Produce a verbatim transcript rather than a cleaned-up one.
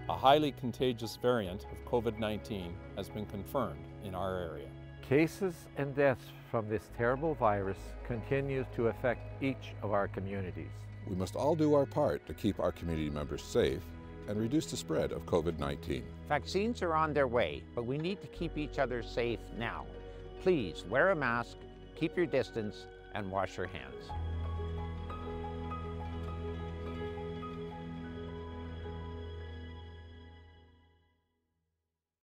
A highly contagious variant of COVID nineteen has been confirmed in our area. Cases and deaths from this terrible virus continue to affect each of our communities. We must all do our part to keep our community members safe and reduce the spread of COVID nineteen. Vaccines are on their way, but we need to keep each other safe now. Please wear a mask, keep your distance, and wash your hands.